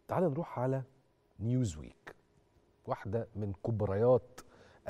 تعال نروح على نيوزويك، واحدة من كبريات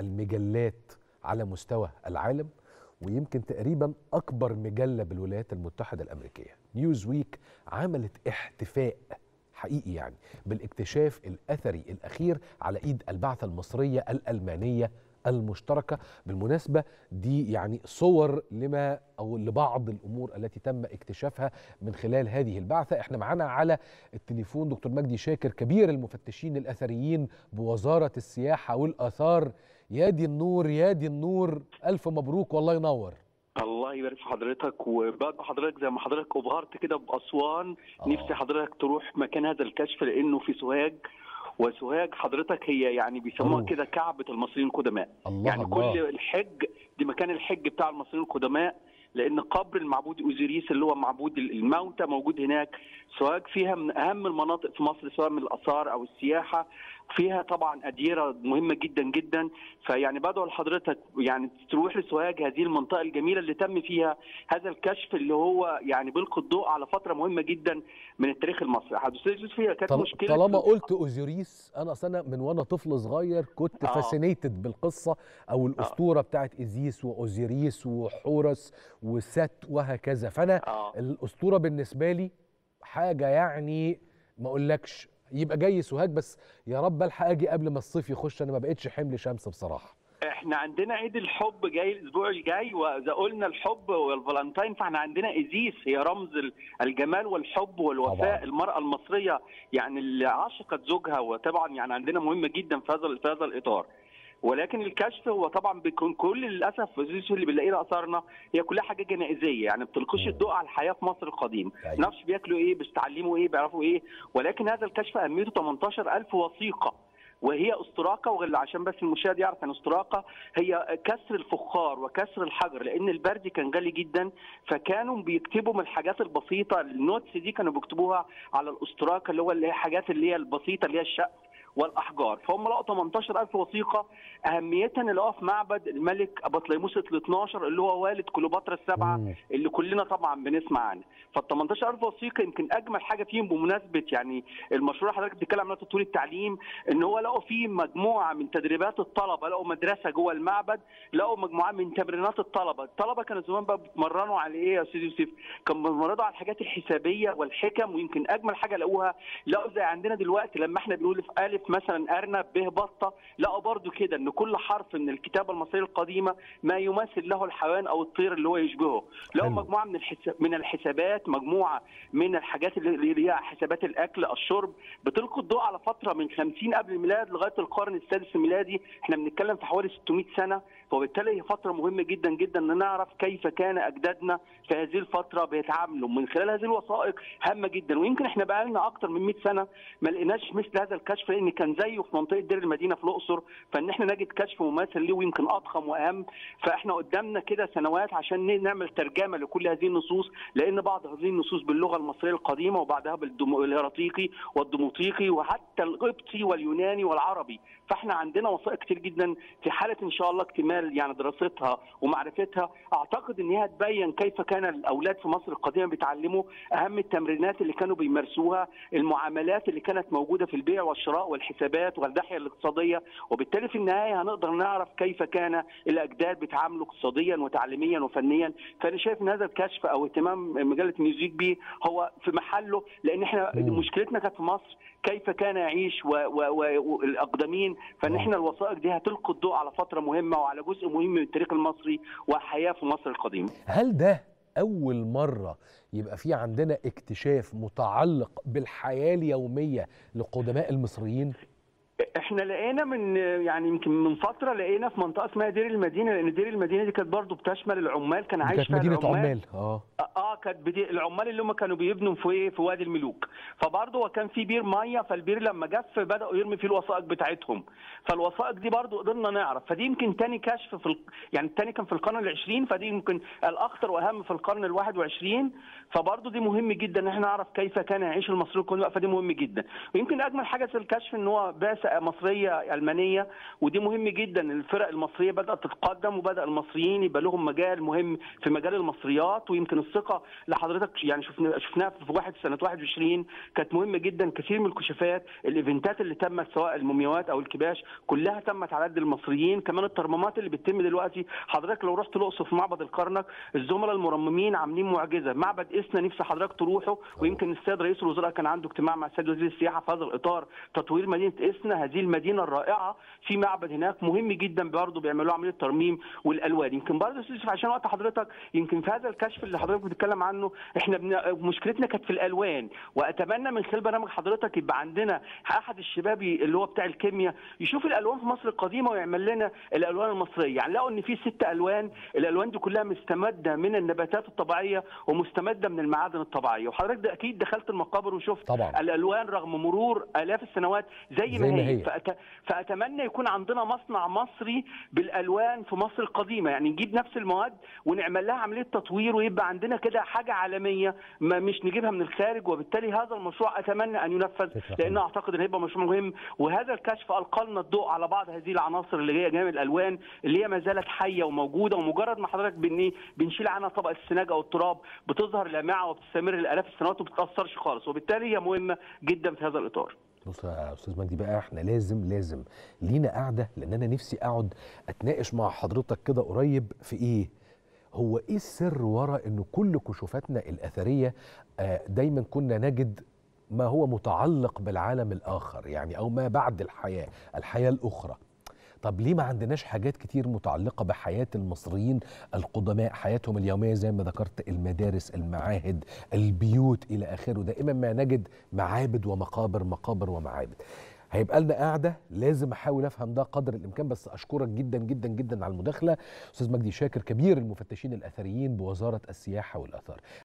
المجلات على مستوى العالم، ويمكن تقريبا أكبر مجلة بالولايات المتحدة الأمريكية. نيوزويك عملت احتفاء حقيقي يعني بالاكتشاف الأثري الأخير على إيد البعثة المصرية الألمانية المشتركة. بالمناسبة دي يعني صور لما أو لبعض الأمور التي تم اكتشافها من خلال هذه البعثة. احنا معانا على التليفون دكتور مجدي شاكر، كبير المفتشين الأثريين بوزارة السياحة والآثار. يا دي النور يا دي النور، ألف مبروك والله ينور. الله يبارك في حضرتك، وبرضه حضرتك زي ما حضرتك أبهرت كده بأسوان. نفسي حضرتك تروح مكان هذا الكشف لأنه في سوهاج، وسوهاج حضرتك هي يعني بيسموها كده كعبة المصريين القدماء. يعني الله. كل الحج دي مكان الحج بتاع المصريين القدماء، لأن قبر المعبود أوزيريس اللي هو معبود الموتى موجود هناك. سوهاج فيها من أهم المناطق في مصر سواء من الآثار أو السياحة، فيها طبعا أديرة مهمة جدا جدا. فيعني بدعو لحضرتك يعني تروح لسوهاج، هذه المنطقة الجميلة اللي تم فيها هذا الكشف اللي هو يعني بيلقي الضوء على فترة مهمة جدا من التاريخ المصري. فيها كانت مشكلة. طالما قلت أوزيريس، أنا أصلا من وأنا طفل صغير كنت فاسينيتد بالقصة أو الأسطورة بتاعت إيزيس وأوزيريس وحورس وست وهكذا. فأنا الأسطورة بالنسبة لي حاجة يعني ما أقولكش. يبقى جاي سوهاج، بس يا رب الحق اجي قبل ما الصيف يخش، انا ما بقتش حمل شمس بصراحه. احنا عندنا عيد الحب جاي الاسبوع الجاي، واذا قلنا الحب والفالنتين فاحنا عندنا ايزيس، هي رمز الجمال والحب والوفاء طبعا. المراه المصريه يعني اللي عاشقت زوجها، وطبعا يعني عندنا مهمه جدا في هذا الاطار. ولكن الكشف هو طبعا بيكون كل للاسف اللي بنلاقيه اثارنا هي كلها حاجه جنائزيه، يعني ما بتلقيش الضوء على الحياه في مصر القديمه. نفس بياكلوا ايه، بيتعلموا ايه، بيعرفوا ايه. ولكن هذا الكشف اهميته 18000 وثيقه، وهي استراقه. وعشان بس المشاهد يعرف ان استراقه هي كسر الفخار وكسر الحجر، لان البرد كان غالي جدا، فكانوا بيكتبوا من الحاجات البسيطه. النوتس دي كانوا بيكتبوها على الاستراقه، اللي هو الحاجات اللي هي البسيطه اللي هي الشق والاحجار. فهم لقوا 18000 وثيقه، اهميتها ان لقوها في معبد الملك بطليموس ال 12 اللي هو والد كليوباترا السبعه اللي كلنا طبعا بنسمع عنها. فال 18000 وثيقه يمكن اجمل حاجه فيهم بمناسبه يعني المشروع حضرتك بتتكلم عنه تطوير التعليم، ان هو لقوا فيه مجموعه من تدريبات الطلبه، لقوا مدرسه جوه المعبد، لقوا مجموعه من تمرينات الطلبه كانوا زمان بقى بيتمرنوا على ايه يا استاذ يوسف؟ كانوا بيتمرنوا على الحاجات الحسابيه والحكم. ويمكن اجمل حاجه لقوها زي عندنا دلوقتي لما احنا بنقول في الف مثلا ارنب ب بطه، لقوا برضو كده ان كل حرف من الكتابه المصريه القديمه ما يماثل له الحيوان او الطير اللي هو يشبهه. لقوا مجموعه من الحسابات، مجموعه من الحاجات اللي هي حسابات الاكل الشرب، بتلقي الضوء على فتره من 50 قبل الميلاد لغايه القرن السادس الميلادي. احنا بنتكلم في حوالي 600 سنه، وبالتالي هي فتره مهمه جدا جدا ان نعرف كيف كان اجدادنا في هذه الفتره بيتعاملوا من خلال هذه الوثائق هامه جدا. ويمكن احنا بقى لنا اكثر من 100 سنه ما لقيناش مثل هذا الكشف، لان كان زيه في منطقه دير المدينه في الاقصر، فان احنا نجد كشف مماثل ليه ويمكن اضخم واهم. فاحنا قدامنا كده سنوات عشان نعمل ترجمه لكل هذه النصوص، لان بعض هذه النصوص باللغه المصريه القديمه وبعدها بالهيراتيقي والديموطيقي وحتى القبطي واليوناني والعربي. فاحنا عندنا وثائق كتير جدا في حاله ان شاء الله اكتمال يعني دراستها ومعرفتها، اعتقد ان هي تبين كيف كان الاولاد في مصر القديمه بيتعلموا اهم التمرينات اللي كانوا بيمارسوها، المعاملات اللي كانت موجوده في البيع والشراء والحسابات والناحيه الاقتصاديه. وبالتالي في النهايه هنقدر نعرف كيف كان الاجداد بيتعاملوا اقتصاديا وتعليميا وفنيا. فانا شايف ان هذا الكشف او اهتمام مجله نيوزويك بيه هو في محله، لان احنا مشكلتنا كانت في مصر كيف كان يعيش والاقدمين. فان احنا الوثائق دي هتلقي الضوء على فتره مهمه وعلى جزء مهم من التاريخ المصري وحياه في مصر القديمه. هل ده اول مره يبقى في عندنا اكتشاف متعلق بالحياه اليوميه لقدماء المصريين؟ احنا لقينا من يعني يمكن من فتره لقينا في منطقه اسمها دير المدينه، لان دير المدينه دي كانت برضه بتشمل العمال، كان عايش فيها مدينه العمال. عمال. كانت العمال اللي هم كانوا بيبنوا في وادي الملوك. فبرضه وكان في بير ميه، فالبير لما جف بداوا يرمي فيه الوثائق بتاعتهم. فالوثائق دي برضه قدرنا نعرف. فدي يمكن ثاني كشف يعني الثاني كان في القرن العشرين، فدي يمكن الاخطر واهم في القرن ال21. فبرضه دي مهم جدا ان احنا نعرف كيف كان يعيش المصريون. فدي مهم جدا. ويمكن اجمل حاجه في الكشف ان هو بعثه مصريه المانيه، ودي مهم جدا. الفرق المصريه بدات تتقدم، وبدا المصريين يبقى لهم مجال مهم في مجال المصريات. ويمكن الثقه اللي حضرتك يعني شفناها في سنه 21 كانت مهمه جدا. كثير من الكشوفات، الايفنتات اللي تمت سواء المومياوات او الكباش كلها تمت على يد المصريين. كمان الترميمات اللي بتتم دلوقتي، حضرتك لو رحت الاقصر في معبد الكرنك الزملاء المرممين عاملين معجزه. معبد اسنا نفسي حضرتك تروحه، ويمكن السيد رئيس الوزراء كان عنده اجتماع مع السيد وزير السياحه في هذا الاطار، تطوير مدينه اسنا، هذه المدينه الرائعه. في معبد هناك مهم جدا برضه بيعملوا عمليه ترميم والالوان. يمكن برضه عشان وقت حضرتك، يمكن في هذا الكشف اللي حضرتك بتتكلم عنه احنا مشكلتنا كانت في الالوان. واتمنى من خلال برنامج حضرتك يبقى عندنا احد الشباب اللي هو بتاع الكيمياء يشوف الالوان في مصر القديمه ويعمل لنا الالوان المصريه. يعني لقوا ان في 6 الوان، الالوان دي كلها مستمده من النباتات الطبيعيه ومستمده من المعادن الطبيعيه. وحضرتك اكيد دخلت المقابر وشفت طبعا الالوان رغم مرور الاف السنوات زي ما هي. فاتمنى يكون عندنا مصنع مصري بالالوان في مصر القديمه، يعني نجيب نفس المواد ونعمل لها عمليه تطوير ويبقى عندنا كده حاجه عالميه، ما مش نجيبها من الخارج. وبالتالي هذا المشروع اتمنى ان ينفذ، لان اعتقد ان هيبقى مشروع مهم. وهذا الكشف القى لنا الضوء على بعض هذه العناصر اللي هي جانب الالوان اللي هي ما زالت حيه وموجوده، ومجرد ما حضرتك بنشيل عنها طبقه السناج او التراب بتظهر لامعه وبتستمر لالاف السنوات وما بتتاثرش خالص. وبالتالي هي مهمه جدا في هذا الاطار. بص يا استاذ مجدي بقى، احنا لازم لينا قاعده، لان انا نفسي اقعد اتناقش مع حضرتك كده قريب في ايه هو ايه السر ورا ان كل كشوفاتنا الاثريه دايما كنا نجد ما هو متعلق بالعالم الاخر، يعني او ما بعد الحياه الاخرى. طب ليه ما عندناش حاجات كتير متعلقة بحياة المصريين القدماء، حياتهم اليومية زي ما ذكرت، المدارس، المعاهد، البيوت إلى آخره؟ دائما ما نجد معابد ومقابر، مقابر ومعابد. هيبقى لنا قاعدة لازم أحاول أفهم ده قدر الإمكان، بس أشكرك جدا جدا جدا على المداخلة. أستاذ مجدي شاكر، كبير المفتشين الأثريين بوزارة السياحة والآثار.